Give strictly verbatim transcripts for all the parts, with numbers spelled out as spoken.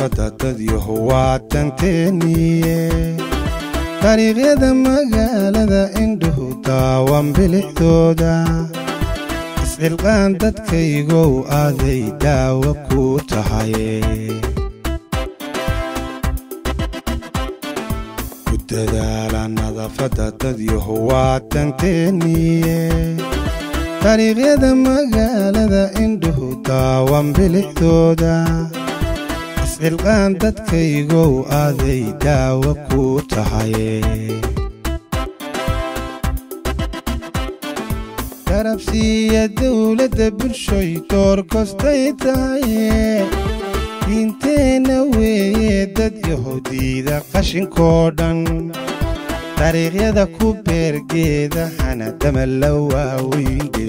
nadaafadda dad yahuwaa tanteeniye dariiqyada magaalada indhuhu daawan bilixdooda iscilqaan dadkaygow aaday daawo ku tahaye ku dadaala nadaafadda dad yahuwaa tanteeniye dariiqyada magaalada indhuhu daawan bilixdooda iscilqaan dadkaygow aaday daawo ku tahaye garabsiiya dawladda bulshoy door kostay tahaye diinteenna weeye dad yahuudiida qashinkoo dhan dariiqyada ku beergeeda hana dama la waaweyne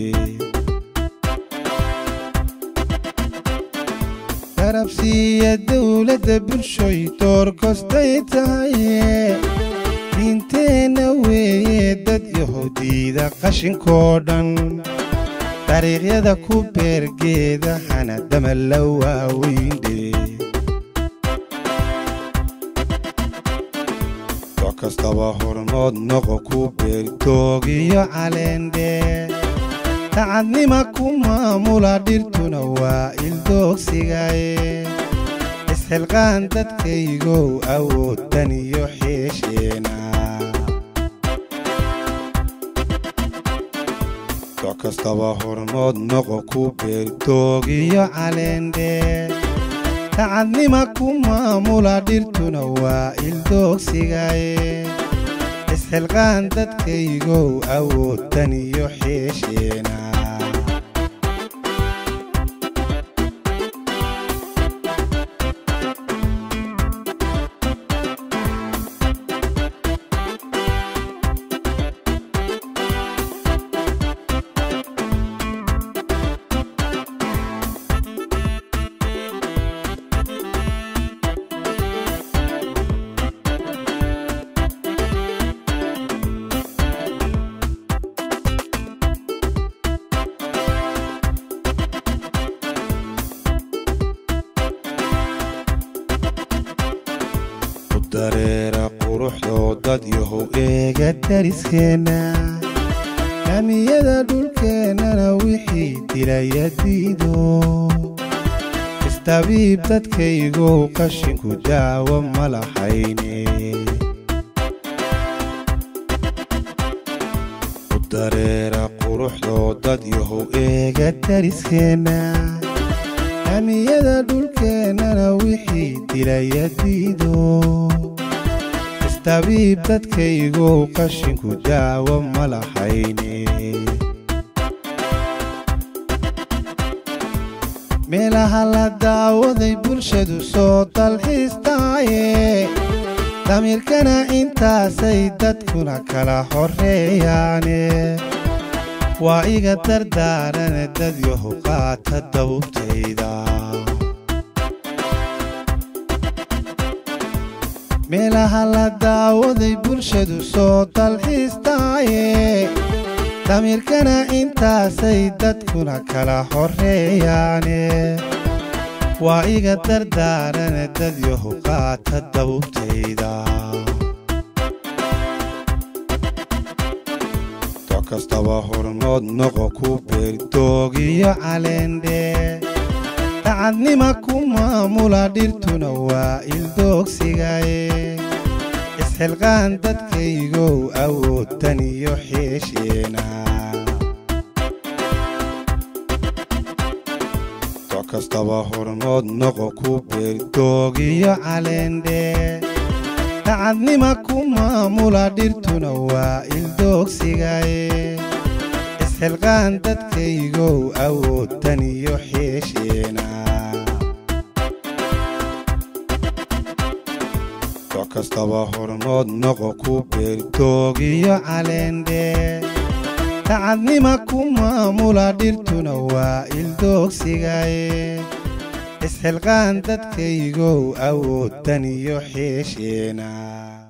garabsiiya dawladda bulshoy door kostay tahaye diinteenna weeye dad yahuudiida qashinkoo dhan dariiqyada ku beergeeda hana dama la waaweyne wax kastaba hormood noqo ku beertoogiyo caleendhe tacadnima ku maamula dhirtuna waa ildoogsigaye isxilqaan dadkaygow awooddan iyo xeesheena wax kastaba hormood noqo ku beertoogiyo caleendhe tacadnima ku maamula dhirtuna waa ildoogsigaye isxilqaan dadkaygow awooddan iyo xeesheena dareera quruxdoo dad yahow eega dariskeena laamiyada dhulkeennana wixii dilaya diido istabiib dadkaygow qashinku daawo ma lahayne u dareera quruxdoo dad yahow eega dariskeena laamiyada dhulkeennana wixii dilaya diido istabiib dadkaygow qashinku daawo ma lahayne meelaha la daawaday bulshadu soo dalxiistaaye damiirkana intaasay dadkuna kala horreeyaane waa iga dardaarane dad yahow qaata dawbtayda meelaha la daawaday bulshadu soo dalxiistaaye damiirkana intaasay dadkuna kala horreeyaane waa iga dardaarane dad yahow qaata dawbtayda wax kastaba hormood noqo ku beertoogiyo caleendhe tacadnima ku maamula dhirtuna waa ildoogsigaye isxilqaan dadkaygow awooddan iyo xeesheena wax kastaba hormood noqo ku beertoogiyo caleendhe tacadnima ku maamula dhirtuna waa ildoogsigaye isxilqaan dadkaygow awooddan iyo xeesheena wax kastaba hormood noqo ku beertoogiyo caleendhe tacadnima ku maamula dhirtuna waa ildoogsigaye isxilqaan dadkaygow awooddan iyo xeesheena